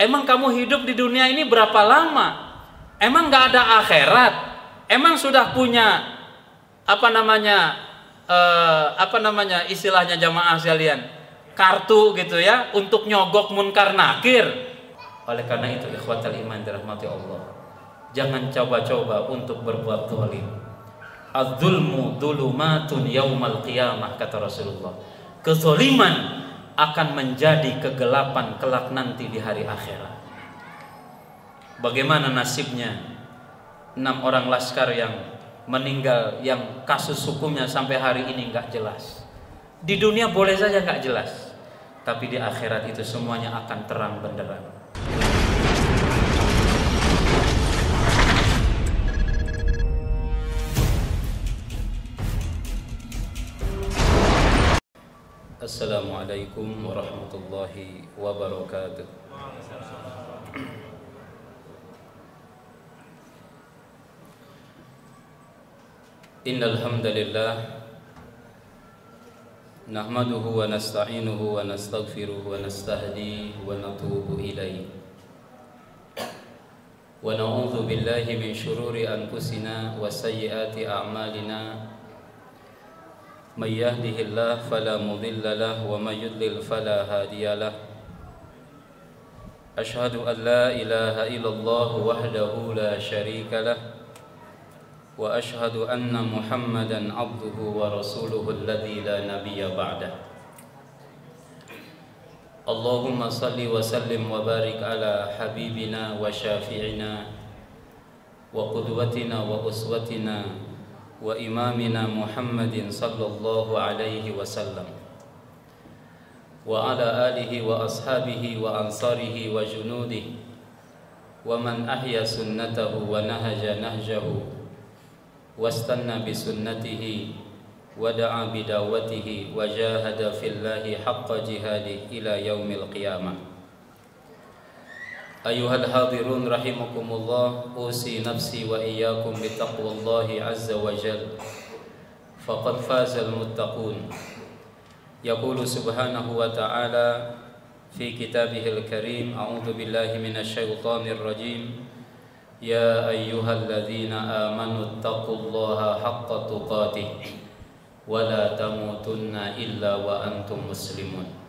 Emang kamu hidup di dunia ini berapa lama? Emang nggak ada akhirat? Emang sudah punya istilahnya jamaah sekalian, kartu gitu ya untuk nyogok munkar nakir. Oleh karena itu ikhwatal iman dirahmati Allah, jangan coba-coba untuk berbuat zalim. Az-zulmu dzulumatun yaumal qiyamah, kata Rasulullah. Kezaliman akan menjadi kegelapan kelak nanti di hari akhirat. Bagaimana nasibnya 6 orang laskar yang meninggal, yang kasus hukumnya sampai hari ini nggak jelas. Di dunia boleh saja nggak jelas, tapi di akhirat itu semuanya akan terang benderang. Assalamualaikum warahmatullahi wabarakatuh. Innal hamdalillah nahmaduhu wa nasta'inuhu wa nastaghfiruhu wa nastahdihi wa natubu ilaihi wa na'udzu billahi min shururi anfusina wa sayyiati a'malina. May yahdihillahu fala mudilla lahu wa may yudlil fala hadiya lahu. Asyhadu an la ilaha illallah wahdahu la syarika lahu wa asyhadu anna Muhammadan abduhu wa rasuluhu alladzi la nabiyya ba'dah. Allahumma salli wa sallim wa barik ala habibina wa syafi'ina wa qudwatina wa uswatina wa imamina Muhammadin sallallahu alaihi wasallam wa ala alihi wa ashabihi wa ansarihi wa junudihi wa man ahya sunnatahu wa nahaja nahjahu wastanna bi sunnatihi wa da'a bi da'watihi wa jahada fillahi haqqa jihadi ila yaumil qiyamah. Ayuhal hadirun rahimakumullah, usi nafsi wa iyyakum bi taqwallahi azza wa jalla, faqad fazal muttaqun. Yaqulu subhanahu wa ta'ala fi kitabihil karim, a'udzu billahi minasy syaithanir rajim. Ya ayyuhalladzina amanu taqullaha haqqa tuqatih wa la tamutunna illa wa antum muslimun.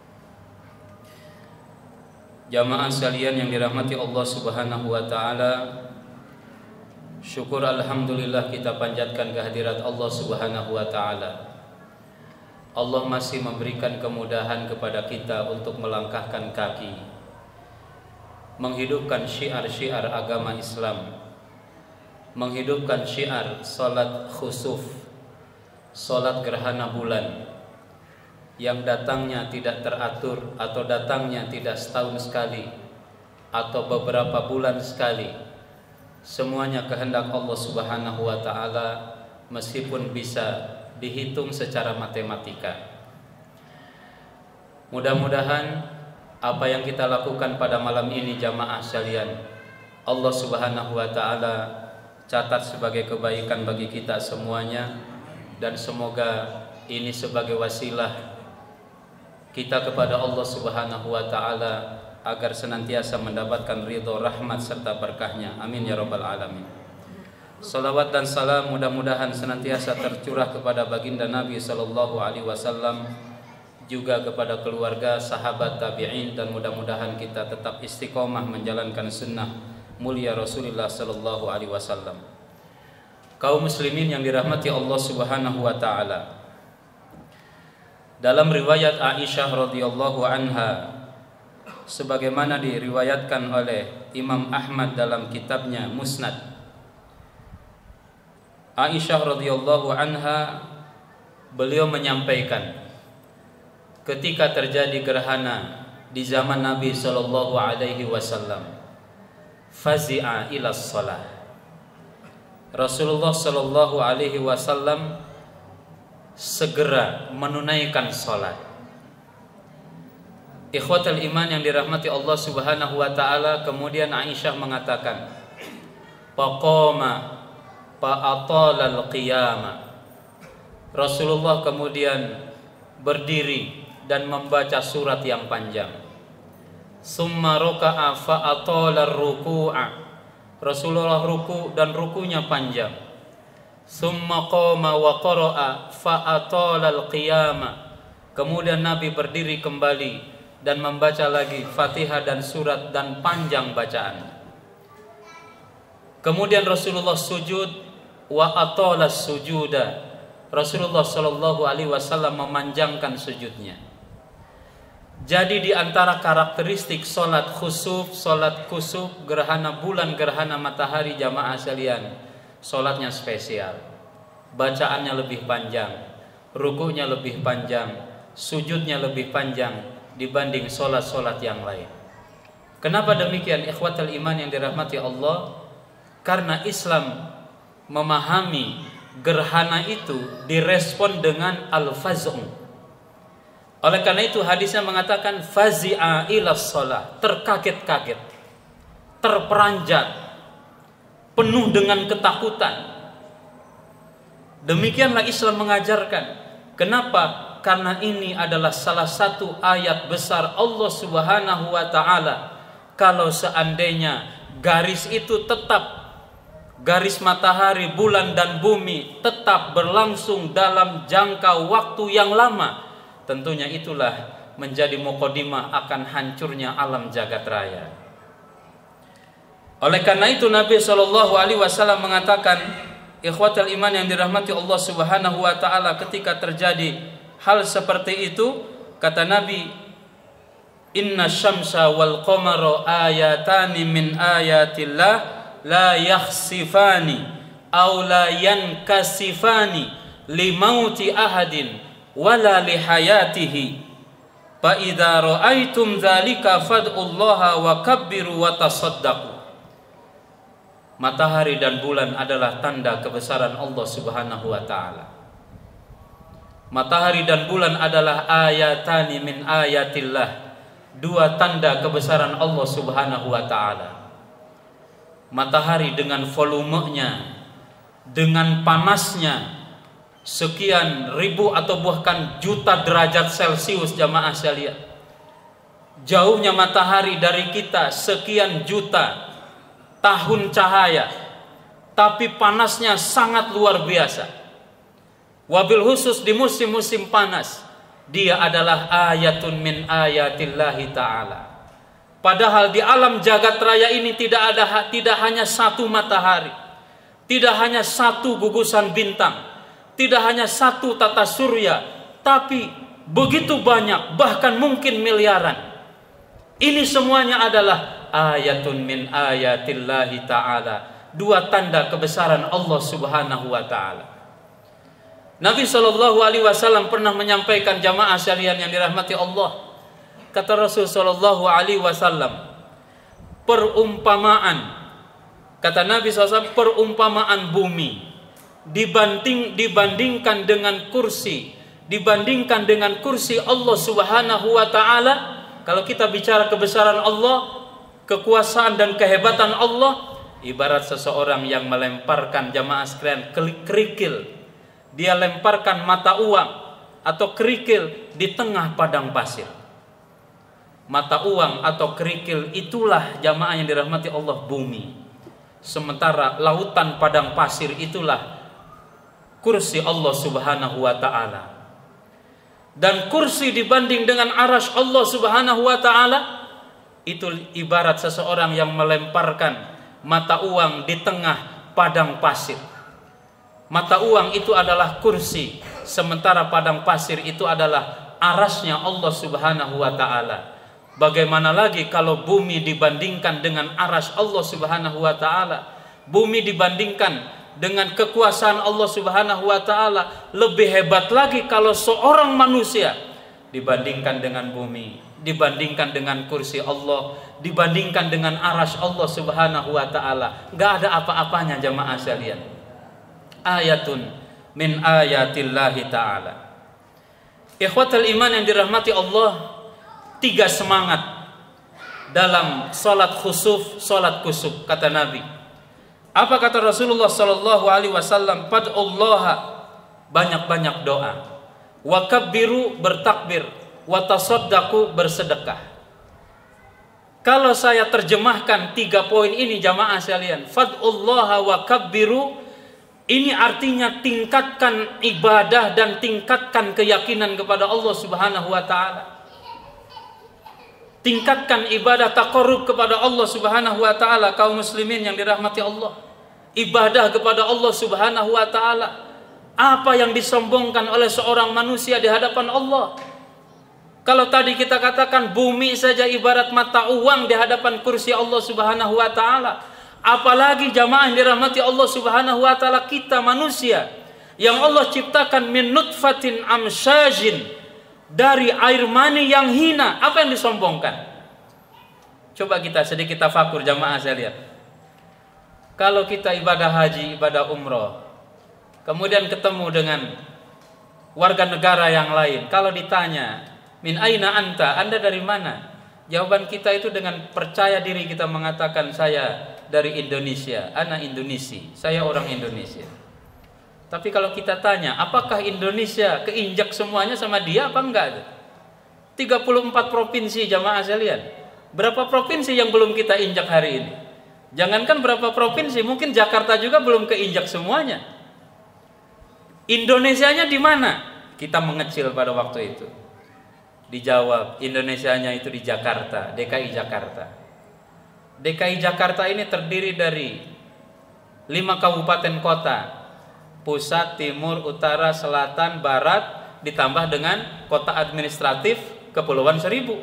Jamaah sekalian yang dirahmati Allah Subhanahu wa taala, syukur alhamdulillah kita panjatkan kehadirat Allah Subhanahu wa taala. Allah masih memberikan kemudahan kepada kita untuk melangkahkan kaki, menghidupkan syiar-syiar agama Islam, menghidupkan syiar salat khusuf, salat gerhana bulan, yang datangnya tidak teratur atau datangnya tidak setahun sekali atau beberapa bulan sekali. Semuanya kehendak Allah Subhanahu wa taala, meskipun bisa dihitung secara matematika. Mudah-mudahan apa yang kita lakukan pada malam ini jamaah sekalian, Allah Subhanahu wa taala catat sebagai kebaikan bagi kita semuanya, dan semoga ini sebagai wasilah kita kepada Allah Subhanahu wa taala agar senantiasa mendapatkan ridho, rahmat serta berkahnya. Amin ya rabbal alamin. Salawat dan salam mudah-mudahan senantiasa tercurah kepada baginda Nabi sallallahu alaihi wasallam, juga kepada keluarga, sahabat, tabi'in, dan mudah-mudahan kita tetap istiqomah menjalankan sunnah mulia Rasulullah sallallahu alaihi wasallam. Kaum muslimin yang dirahmati Allah Subhanahu wa taala, dalam riwayat Aisyah radhiyallahu anha, sebagaimana diriwayatkan oleh Imam Ahmad dalam kitabnya Musnad, Aisyah radhiyallahu anha, beliau menyampaikan ketika terjadi gerhana di zaman Nabi sallallahu alaihi wasallam, fazi'a ila shalah. Rasulullah sallallahu alaihi wasallam segera menunaikan salat. Ikhwatal iman yang dirahmati Allah Subhanahu wa taala, kemudian Aisyah mengatakan, faqama fa'atalal qiyamah. Rasulullah kemudian berdiri dan membaca surat yang panjang. Summa raka'a fa atala ruku'a. Rasulullah ruku dan rukunya panjang. Summa qama wa qara'a fa atala al-qiyama. Kemudian Nabi berdiri kembali dan membaca lagi Fatihah dan surat dan panjang bacaan. Kemudian Rasulullah sujud wa atala sujuda. Rasulullah sallallahu alaihi wasallam memanjangkan sujudnya. Jadi di antara karakteristik salat khusuf, salat kusuf, gerhana bulan, gerhana matahari jamaah sekalian, salatnya spesial. Bacaannya lebih panjang, rukunya lebih panjang, sujudnya lebih panjang dibanding salat-salat yang lain. Kenapa demikian ikhwatal iman yang dirahmati Allah? Karena Islam memahami gerhana itu direspon dengan al-faz'u. Oleh karena itu hadisnya mengatakan fazi'a ila shalah, terkaget-kaget, terperanjat, penuh dengan ketakutan. Demikianlah Islam mengajarkan. Kenapa? Karena ini adalah salah satu ayat besar Allah Subhanahu wa taala. Kalau seandainya garis itu tetap, garis matahari, bulan dan bumi tetap berlangsung dalam jangka waktu yang lama, tentunya itulah menjadi muqaddimah akan hancurnya alam jagat raya. Oleh karena itu Nabi SAW mengatakan, ikhwatal iman yang dirahmati Allah Subhanahu wa taala, ketika terjadi hal seperti itu, kata Nabi, inna syamsa wal qamara ayatani min ayatillah la yakhsifani aw la yankasifani limauti ahadin wala lihayatihi fa idza ra'aitum dzalika fad'ullaha wa kabbiru wa tasaddaqu. Matahari dan bulan adalah tanda kebesaran Allah Subhanahu wa taala. Matahari dan bulan adalah ayatani min ayatillah, dua tanda kebesaran Allah Subhanahu wa taala. Matahari dengan volumenya, dengan panasnya sekian ribu atau bahkan juta derajat Celcius jamaah sekalian. Jauhnya matahari dari kita sekian juta tahun cahaya, tapi panasnya sangat luar biasa. Wabil khusus di musim-musim panas, dia adalah ayatun min ayatillahi ta'ala. Padahal di alam jagat raya ini tidak hanya satu matahari, tidak hanya satu gugusan bintang, tidak hanya satu tata surya, tapi begitu banyak, bahkan mungkin miliaran. Ini semuanya adalah ayatun min ayatillahi ta'ala, dua tanda kebesaran Allah Subhanahu wa ta'ala. Nabi SAW pernah menyampaikan jamaah sekalian yang dirahmati Allah. Kata Rasul SAW, perumpamaan, kata Nabi SAW, perumpamaan bumi dibandingkan dengan kursi, dibandingkan dengan kursi Allah Subhanahu wa ta'ala. Kalau kita bicara kebesaran Allah, kekuasaan dan kehebatan Allah, ibarat seseorang yang melemparkan jamaah sekalian kerikil. Dia lemparkan mata uang atau kerikil di tengah padang pasir. Mata uang atau kerikil itulah jamaah yang dirahmati Allah bumi. Sementara lautan padang pasir itulah kursi Allah Subhanahu wa ta'ala. Dan kursi dibanding dengan arasy Allah Subhanahu wa ta'ala, itu ibarat seseorang yang melemparkan mata uang di tengah padang pasir. Mata uang itu adalah kursi, sementara padang pasir itu adalah arasnya Allah Subhanahu wa ta'ala. Bagaimana lagi kalau bumi dibandingkan dengan aras Allah Subhanahu wa ta'ala, bumi dibandingkan dengan kekuasaan Allah Subhanahu wa ta'ala, lebih hebat lagi kalau seorang manusia dibandingkan dengan bumi, dibandingkan dengan kursi Allah, dibandingkan dengan aras Allah Subhanahu wa ta'ala. Gak ada apa-apanya jamaah sekalian. Ayatun min ayatillahi ta'ala. Ikhwatal iman yang dirahmati Allah, 3 semangat dalam salat khusuf, salat kusuf, kata Nabi. Apa kata Rasulullah sallallahu alaihi wasallam? Fad'ullaha, banyak-banyak doa. Wa kabbiru, bertakbir. Wa tasaddaqu, bersedekah. Kalau saya terjemahkan 3 poin ini jamaah sekalian, fad'ullaha wa kabbiru, ini artinya tingkatkan ibadah dan tingkatkan keyakinan kepada Allah Subhanahu wa taala. Tingkatkan ibadah taqarrub kepada Allah Subhanahu wa taala, kaum muslimin yang dirahmati Allah. Ibadah kepada Allah Subhanahu wa taala. Apa yang disombongkan oleh seorang manusia di hadapan Allah? Kalau tadi kita katakan bumi saja ibarat mata uang di hadapan kursi Allah Subhanahu wa taala, apalagi jamaah yang dirahmati Allah Subhanahu wa taala, kita manusia yang Allah ciptakan min nutfatin amsyajin, dari air mani yang hina. Apa yang disombongkan? Coba kita sedikit tafakur jamaah sekalian. Kalau kita ibadah haji, ibadah umroh, kemudian ketemu dengan warga negara yang lain, kalau ditanya, min aina anta, Anda dari mana? Jawaban kita itu dengan percaya diri kita mengatakan, saya dari Indonesia, ana Indonesi, saya orang Indonesia. Tapi kalau kita tanya, apakah Indonesia keinjak semuanya sama dia apa enggak? 34 provinsi jamaah sekalian. Berapa provinsi yang belum kita injak hari ini? Jangankan berapa provinsi, mungkin Jakarta juga belum keinjak semuanya. Indonesianya di mana? Kita mengecil pada waktu itu. Dijawab, Indonesianya itu di Jakarta, DKI Jakarta. DKI Jakarta ini terdiri dari 5 kabupaten kota, pusat, timur, utara, selatan, barat, ditambah dengan kota administratif Kepulauan Seribu.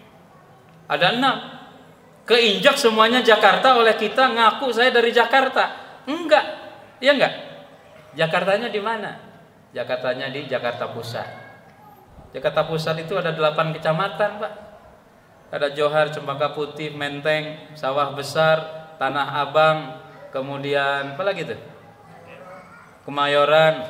Ada 6. Keinjak semuanya Jakarta oleh kita, ngaku saya dari Jakarta. Enggak, ya enggak? Jakartanya di mana? Jakartanya di Jakarta Pusat. Jakarta Pusat itu ada 8 kecamatan, Pak. Ada Johar, Cempaka Putih, Menteng, Sawah Besar, Tanah Abang, kemudian apa lagi tuh? Kemayoran.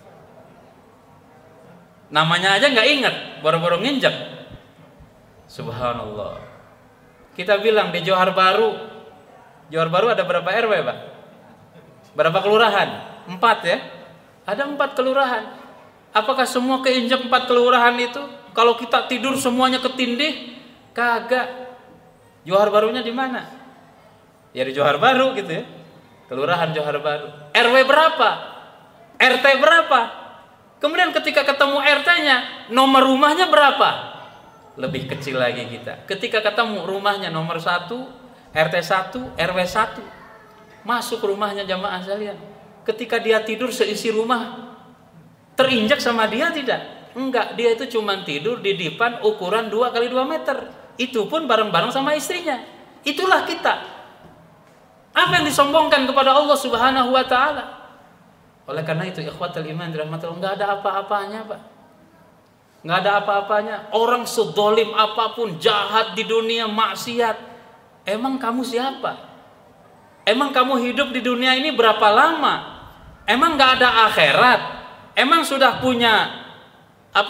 Namanya aja nggak ingat, boro-boro nginjek. Subhanallah. Kita bilang di Johar Baru. Johar Baru ada berapa RW, Pak? Berapa kelurahan? 4 ya? Ada 4 kelurahan. Apakah semua keinjak 4 kelurahan itu? Kalau kita tidur semuanya ketindih? Kagak. Johar Barunya di mana? Ya di Johar Baru gitu ya. Kelurahan Johar Baru. RW berapa? RT berapa? Kemudian ketika ketemu RT-nya, nomor rumahnya berapa? Lebih kecil lagi kita. Ketika ketemu rumahnya nomor 1, RT 1, RW 1, masuk rumahnya jamaah sekalian. Ketika dia tidur seisi rumah terinjak sama dia tidak? Enggak, dia itu cuma tidur di dipan ukuran 2 kali 2 meter. Itu pun bareng-bareng sama istrinya. Itulah kita. Apa yang disombongkan kepada Allah Subhanahu wa taala? Oleh karena itu ikhwatul iman dirahmatillah, enggak ada apa-apanya, Pak. Nggak ada apa-apanya. Orang sedolim apapun, jahat di dunia, maksiat, emang kamu siapa? Emang kamu hidup di dunia ini berapa lama? Emang nggak ada akhirat? Emang sudah punya apa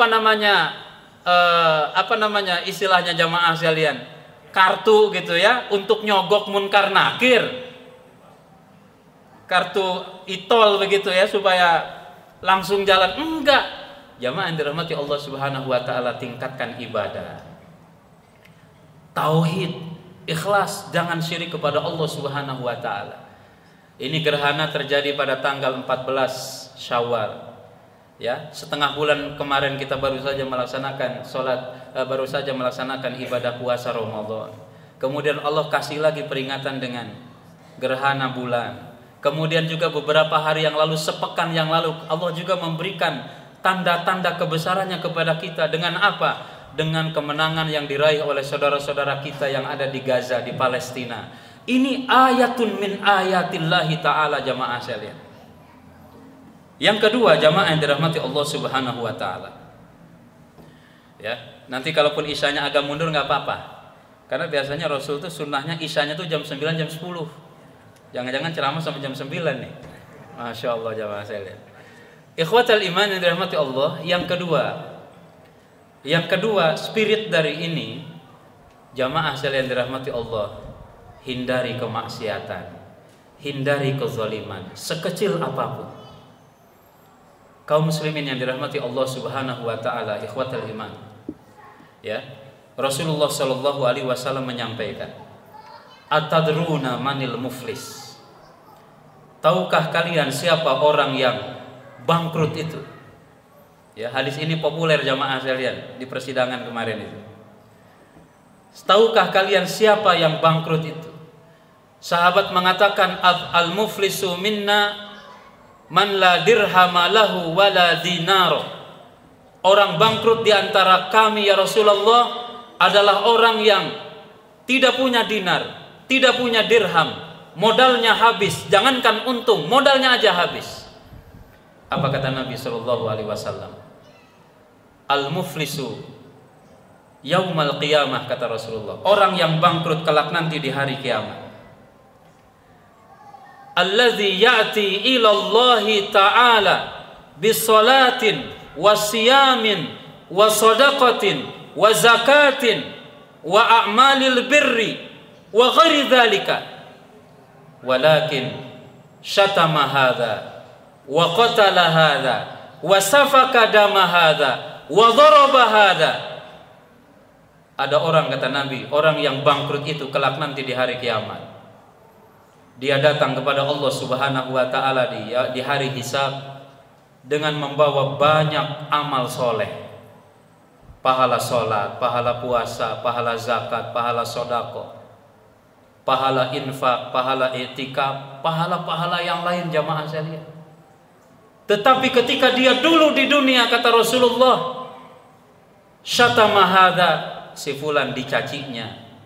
namanya istilahnya jamaah sekalian, kartu gitu ya, untuk nyogok munkar nakir, kartu itol begitu ya, supaya langsung jalan? Enggak. Jamaah yang dirahmati Allah Subhanahu wa taala, tingkatkan ibadah, tauhid, ikhlas, jangan syirik kepada Allah Subhanahu wa taala. Ini gerhana terjadi pada tanggal 14 Syawal. Ya, setengah bulan kemarin kita baru saja melaksanakan baru saja melaksanakan ibadah puasa Ramadan. Kemudian Allah kasih lagi peringatan dengan gerhana bulan. Kemudian juga beberapa hari yang lalu, sepekan yang lalu, Allah juga memberikan tanda-tanda kebesarannya kepada kita. Dengan apa? Dengan kemenangan yang diraih oleh saudara-saudara kita yang ada di Gaza, di Palestina. Ini ayatun min ayatillahi ta'ala jamaah sekalian. Yang kedua, jamaah yang dirahmati Allah Subhanahu wa taala. Ya, nanti kalaupun isyanya agak mundur nggak apa-apa. Karena biasanya Rasul itu sunnahnya isyanya tuh jam 9, jam 10. Jangan-jangan ceramah sampai jam 9 nih. Masya Allah jamaah sekalian. Ikhwatal iman yang dirahmati Allah. Yang kedua, spirit dari ini, jamaah sekalian dirahmati Allah, hindari kemaksiatan, hindari kezaliman sekecil apapun. Kaum muslimin yang dirahmati Allah Subhanahu wa taala, ikhwatal iman. Ya. Rasulullah Shallallahu Alaihi Wasallam menyampaikan, Atadruna manil muflis? Tahukah kalian siapa orang yang bangkrut itu? Ya, hadis ini populer jamaah sekalian di persidangan kemarin itu. Tahukah kalian siapa yang bangkrut itu? Sahabat mengatakan, al-muflisu minna man la dirhama lahu wala dinaro. Orang bangkrut di antara kami ya Rasulullah adalah orang yang tidak punya dinar, tidak punya dirham, modalnya habis, jangankan untung, modalnya aja habis. Apa kata Nabi Shallallahu Alaihi Wasallam? Al-muflisu yaumal qiyamah, kata Rasulullah, orang yang bangkrut kelak nanti di hari kiamat, alladzi ya'ti ila Allah ta'ala bisolatin wasiyamin wasadaqatin wa zakatin wa a'malil birri wa ghairi dzalika, walakin syatama hadza wa qatala hadza wa safaka dama hadza wa daraba hadza. Ada orang, kata Nabi, orang yang bangkrut itu kelak nanti di hari kiamat, dia datang kepada Allah Subhanahu wa taala di hari hisab dengan membawa banyak amal soleh, pahala sholat, pahala puasa, pahala zakat, pahala sodako, pahala infak, pahala i'tikaf, pahala-pahala yang lain jamaah sekalian. Tetapi ketika dia dulu di dunia, kata Rasulullah, syatama hadza, si fulan dicacinya,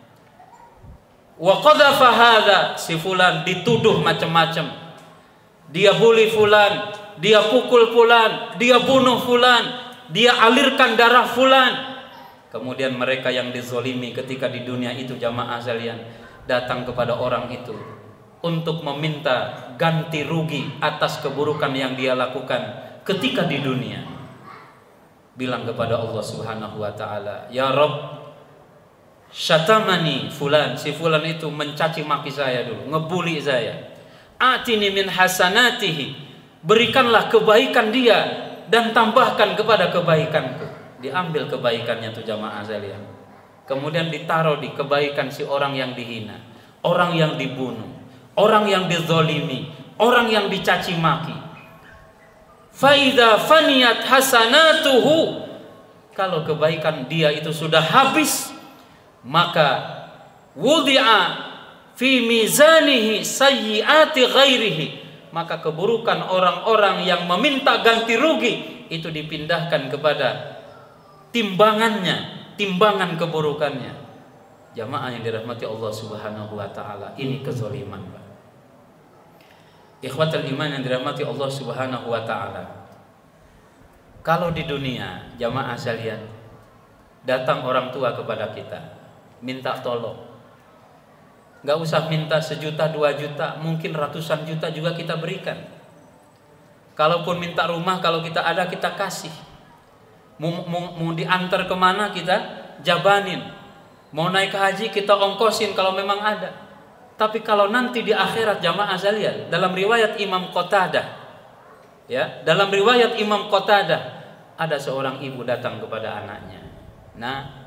wa qadhafa hadza, si fulan dituduh macam-macam, dia bully fulan, dia pukul fulan, dia bunuh fulan, dia alirkan darah fulan. Kemudian mereka yang dizolimi ketika di dunia itu jamaah sekalian datang kepada orang itu untuk meminta ganti rugi atas keburukan yang dia lakukan ketika di dunia. Bilang kepada Allah Subhanahu wa taala, ya Rabb, syatamani fulan, si fulan itu mencaci maki saya dulu, ngebuli saya. Atini min hasanatihi, berikanlah kebaikan dia dan tambahkan kepada kebaikanku. Diambil kebaikannya tuh jamaah sekalian, kemudian ditaruh di kebaikan si orang yang dihina, orang yang dibunuh, orang yang dizolimi, orang yang dicaci maki. Fa idza faniyat hasanatuhu, kalau kebaikan dia itu sudah habis, maka wudi'a fi mizanihi sayyiati ghairihi, maka keburukan orang-orang yang meminta ganti rugi itu dipindahkan kepada timbangannya, timbangan keburukannya. Jamaah yang dirahmati Allah Subhanahu wa taala, ini kezaliman, Pak. Ikhwatul iman yang dirahmati Allah Subhanahu wa taala. Kalau di dunia jamaah sekalian, datang orang tua kepada kita, minta tolong. Gak usah minta 1 juta, 2 juta, mungkin ratusan juta juga kita berikan. Kalaupun minta rumah, kalau kita ada kita kasih. Mau diantar kemana kita jabanin. Mau naik haji kita ongkosin kalau memang ada. Tapi kalau nanti di akhirat jamaah sekalian, dalam riwayat Imam Qatadah, ya, dalam riwayat Imam Qatadah, ada seorang ibu datang kepada anaknya. Nah,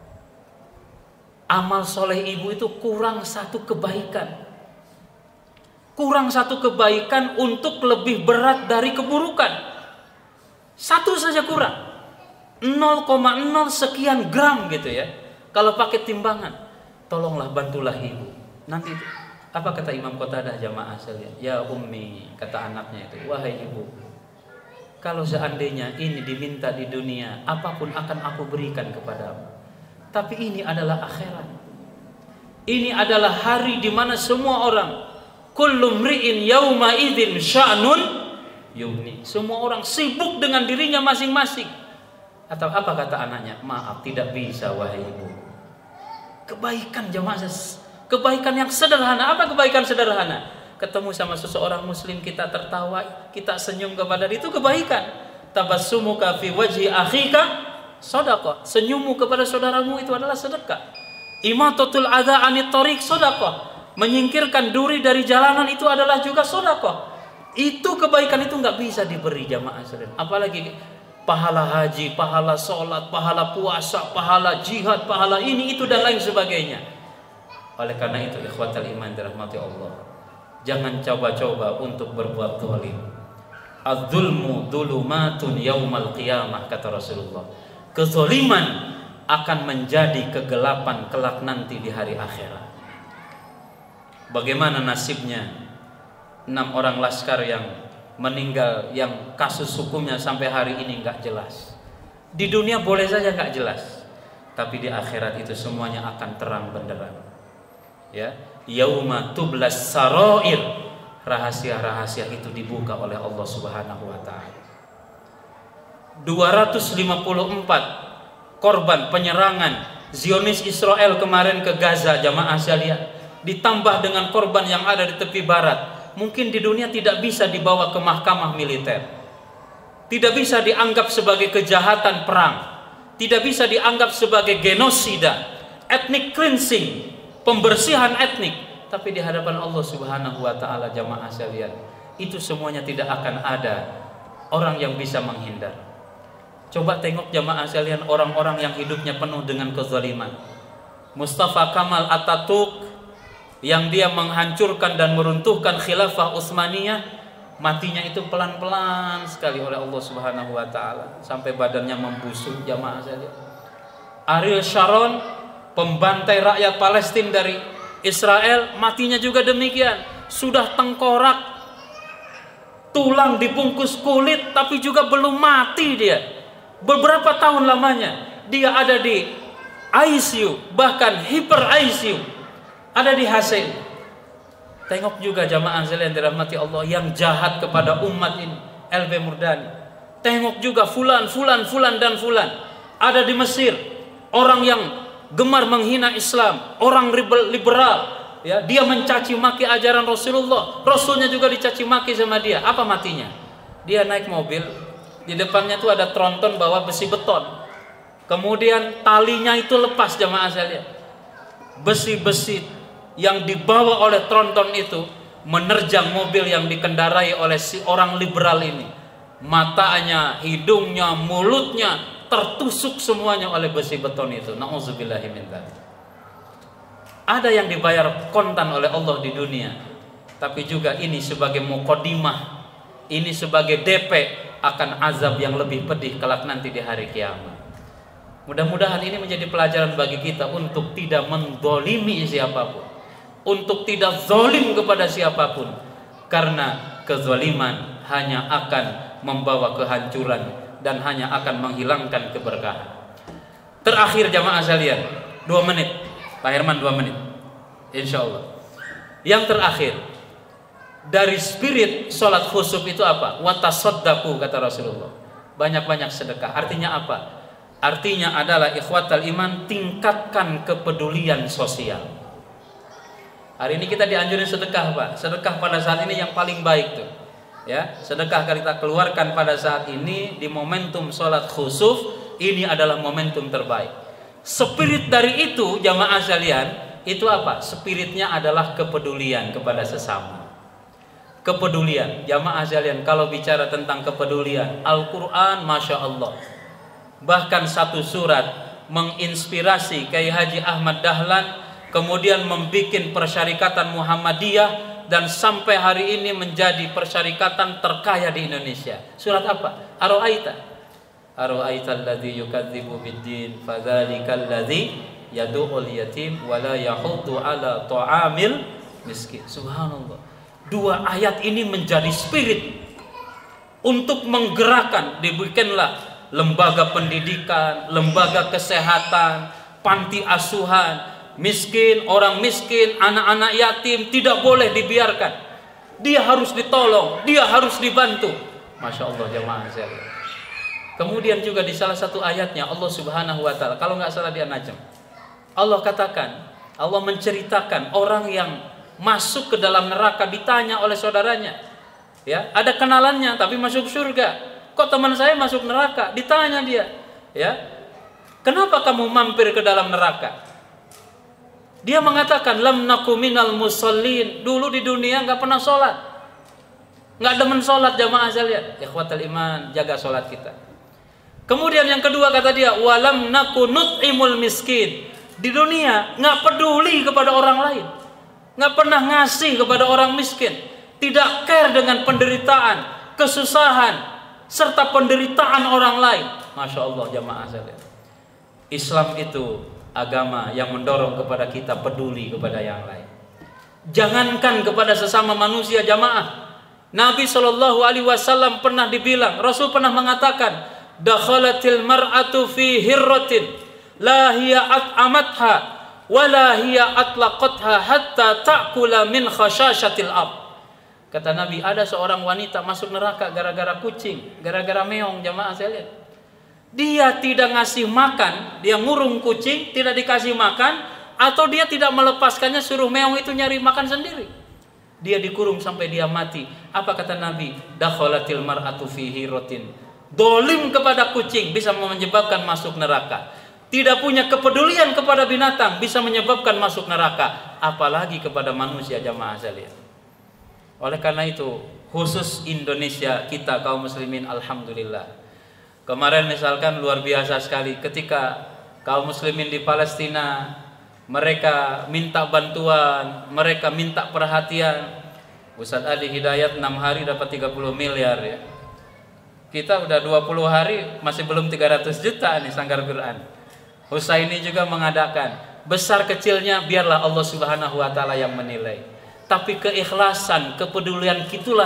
amal soleh ibu itu kurang 1 kebaikan. Kurang 1 kebaikan untuk lebih berat dari keburukan. 1 saja kurang. 0,0 sekian gram gitu ya. Kalau pakai timbangan, tolonglah bantulah ibu. Nanti apa kata Imam Qatadah jamaah sekalian? Ya ummi, kata anaknya itu, wahai ibu, kalau seandainya ini diminta di dunia, apapun akan aku berikan kepadamu. Tapi ini adalah akhirat. Ini adalah hari di mana semua orang, kullu mri'in yauma idzin sya'nun yughni. Semua orang sibuk dengan dirinya masing-masing. Atau apa kata anaknya? Maaf, tidak bisa wahai ibu. Kebaikan jemaah, kebaikan yang sederhana. Apa kebaikan sederhana? Ketemu sama seseorang muslim, kita tertawa, kita senyum kepada dia, itu kebaikan. Tabassumuka fi wajhi akhika sedekah. Senyummu kepada saudaramu itu adalah sedekah. Imatatul adza anit thariq sedekah. Menyingkirkan duri dari jalanan itu adalah juga sedekah. Itu kebaikan itu enggak bisa diberi jamaah sekalian. Apalagi pahala haji, pahala sholat, pahala puasa, pahala jihad, pahala ini, itu dan lain sebagainya. Oleh karena itu ikhwatal iman dirahmati Allah, jangan coba-coba untuk berbuat zalim. Az-zulmu dzulumatun yaumal qiyamah, kata Rasulullah. Kezaliman akan menjadi kegelapan kelak nanti di hari akhirat. Bagaimana nasibnya 6 orang laskar yang meninggal, yang kasus hukumnya sampai hari ini nggak jelas. Di dunia boleh saja nggak jelas, tapi di akhirat itu semuanya akan terang benderang. Ya, yauma tublas sarair, rahasia-rahasia itu dibuka oleh Allah Subhanahu wa taala. 254 korban penyerangan Zionis Israel kemarin ke Gaza, jamaah sekalian, ditambah dengan korban yang ada di tepi barat, mungkin di dunia tidak bisa dibawa ke mahkamah militer, tidak bisa dianggap sebagai kejahatan perang, tidak bisa dianggap sebagai genosida, ethnic cleansing, pembersihan etnik. Tapi di hadapan Allah Subhanahu wa taala, jamaah sekalian, itu semuanya tidak akan ada orang yang bisa menghindar. Coba tengok jamaah sekalian, orang-orang yang hidupnya penuh dengan kezaliman. Mustafa Kamal Atatürk yang dia menghancurkan dan meruntuhkan khilafah Utsmaniyah, matinya itu pelan-pelan sekali oleh Allah Subhanahu wa taala sampai badannya membusuk, jamaah sekalian. Ariel Sharon, pembantai rakyat Palestina dari Israel, matinya juga demikian. Sudah tengkorak, tulang dibungkus kulit, tapi juga belum mati dia. Beberapa tahun lamanya dia ada di ICU, bahkan hiper ICU, ada di HC. Tengok juga jamaah sekalian dirahmati Allah yang jahat kepada umat ini, LB Murdani. Tengok juga fulan dan fulan. Ada di Mesir, orang yang gemar menghina Islam, orang liberal, ya, dia mencaci maki ajaran Rasulullah, Rasulnya juga dicaci maki sama dia. Apa matinya? Dia naik mobil, di depannya tuh ada tronton bawa besi beton, kemudian talinya itu lepas, jamaah sekalian. Besi-besi yang dibawa oleh tronton itu menerjang mobil yang dikendarai oleh si orang liberal ini. Matanya, hidungnya, mulutnya tertusuk semuanya oleh besi beton itu. Na'udzubillahi min dzalik. Ada yang dibayar kontan oleh Allah di dunia, tapi juga ini sebagai muqaddimah, ini sebagai DP akan azab yang lebih pedih kelak nanti di hari kiamat. Mudah-mudahan ini menjadi pelajaran bagi kita untuk tidak mendolimi siapapun, untuk tidak zalim kepada siapapun, karena kezaliman hanya akan membawa kehancuran dan hanya akan menghilangkan keberkahan. Terakhir jamaah sekalian, 2 menit, Pak Herman 2 menit, insya Allah. Yang terakhir dari spirit sholat khusyuk itu apa? Watasaddaqu, kata Rasulullah, banyak-banyak sedekah. Artinya apa? Artinya adalah ikhwatal iman, tingkatkan kepedulian sosial. Hari ini kita dianjurin sedekah, Pak. Sedekah pada saat ini yang paling baik tuh, ya, sedekah kita keluarkan pada saat ini di momentum sholat khusuf. Ini adalah momentum terbaik. Spirit dari itu jamaah sekalian, itu apa? Spiritnya adalah kepedulian kepada sesama. Kepedulian, jamaah sekalian, kalau bicara tentang kepedulian, Al-Quran Masya Allah, bahkan satu surat menginspirasi Kiai Haji Ahmad Dahlan, kemudian membuat persyarikatan Muhammadiyah, dan sampai hari ini menjadi persyarikatan terkaya di Indonesia. Surat apa? Ara'aita alladzi yukadzibu biddin fadzalikal ladzi yad'ul yatim wa la yahuddu ala ta'amil miskin. Subhanallah. 2 ayat ini menjadi spirit untuk menggerakkan, dibikinlah lembaga pendidikan, lembaga kesehatan, panti asuhan. Miskin, orang miskin, anak-anak yatim tidak boleh dibiarkan. Dia harus ditolong, dia harus dibantu. Masya Allah jamaah sekalian. Kemudian juga di salah satu ayatnya Allah Subhanahu wa taala, kalau nggak salah di An-Najm, Allah katakan, Allah menceritakan orang yang masuk ke dalam neraka ditanya oleh saudaranya, ya, ada kenalannya tapi masuk surga. Kok teman saya masuk neraka? Ditanya dia, ya, kenapa kamu mampir ke dalam neraka? Dia mengatakan, lam naku minal musallin. Dulu di dunia nggak pernah sholat, nggak demen sholat, jamaah sekalian. Ikhwatal iman, jaga sholat kita. Kemudian yang kedua kata dia, walam naku nut'imul miskin. Di dunia nggak peduli kepada orang lain, nggak pernah ngasih kepada orang miskin, tidak care dengan penderitaan, kesusahan, serta penderitaan orang lain. Masya Allah jamaah sekalian. Islam itu agama yang mendorong kepada kita peduli kepada yang lain. Jangankan kepada sesama manusia jamaah. Nabi SAW pernah dibilang, Rasul pernah mengatakan, dakhalatil mar'atu fi hirratin la hiya at'amatha wa la hiya atlaqatha hatta ta'kula min khashashatil ab. Kata Nabi, ada seorang wanita masuk neraka gara-gara kucing, gara-gara meong jamaah sekalian. Dia tidak ngasih makan, dia ngurung kucing, tidak dikasih makan, atau dia tidak melepaskannya, suruh meong itu nyari makan sendiri. Dia dikurung sampai dia mati. Apa kata Nabi? Dakhalatil mar'atu fi hirratin. Dolim kepada kucing bisa menyebabkan masuk neraka. Tidak punya kepedulian kepada binatang bisa menyebabkan masuk neraka. Apalagi kepada manusia jamaah sekalian. Oleh karena itu, khusus Indonesia kita kaum muslimin alhamdulillah. Kemarin misalkan luar biasa sekali ketika kaum muslimin di Palestina mereka minta bantuan, mereka minta perhatian. Ustadz Adi Hidayat 6 hari dapat 30 miliar ya. Kita udah 20 hari masih belum 300 juta nih Sanggar Quran. Husaini juga mengadakan. Besar kecilnya biarlah Allah Subhanahu wa taala yang menilai. Tapi keikhlasan, kepedulian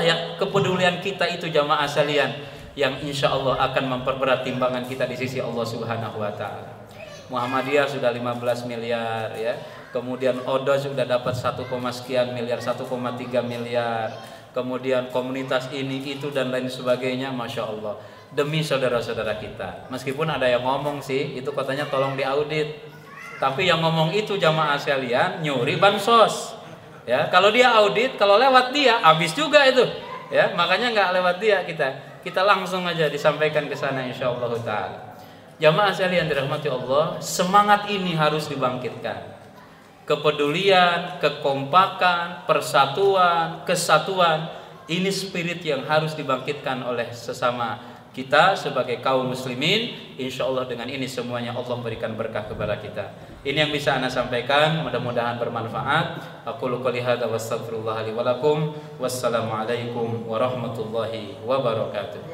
kita itu jamaah sekalian yang insya Allah akan memperberat timbangan kita di sisi Allah Subhanahu wa taala. Muhammadiyah sudah 15 miliar ya. Kemudian Odo sudah dapat 1, sekian miliar, 1,3 miliar. Kemudian komunitas ini itu dan lain sebagainya, masya Allah. Demi saudara-saudara kita. Meskipun ada yang ngomong sih, itu katanya tolong diaudit. Tapi yang ngomong itu jamaah sekalian nyuri bansos. Ya, kalau dia audit, kalau lewat dia habis juga itu. Ya, makanya nggak lewat dia kita langsung aja disampaikan ke sana insyaallah taala. Jamaah sekalian dirahmati Allah, semangat ini harus dibangkitkan. Kepedulian, kekompakan, persatuan, kesatuan, ini spirit yang harus dibangkitkan oleh sesama kita sebagai kaum muslimin. Insya Allah dengan ini semuanya Allah berikan berkah kepada kita. Ini yang bisa ana sampaikan, mudah-mudahan bermanfaat. Aqulu qouli hadza wa astaghfirullah li wa lakum. Wassalamualaikum warahmatullahi wabarakatuh.